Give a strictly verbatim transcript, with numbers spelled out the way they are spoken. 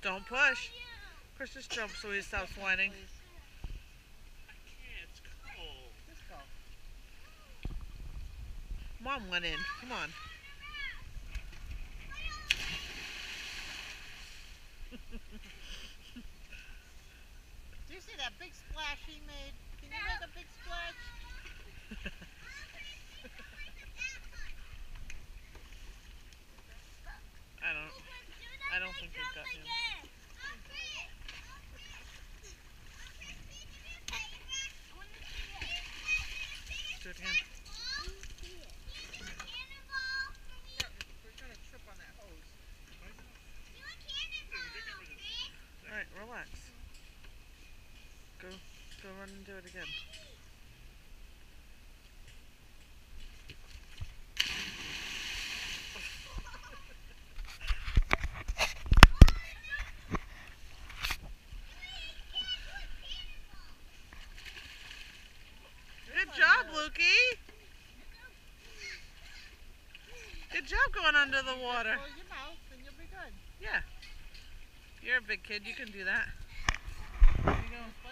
Don't push. Chris, just jump so he stops whining. Mom went in. Come on. Do you see that big splash he made? Can you make a big splash? I don't. I don't think they've got him. Do it again. Alright, relax. Go, go run and do it again. Good job, Lukey. Good job going under the water. Close your mouth and you'll be good. Yeah. You're a big kid. You can do that. There you go.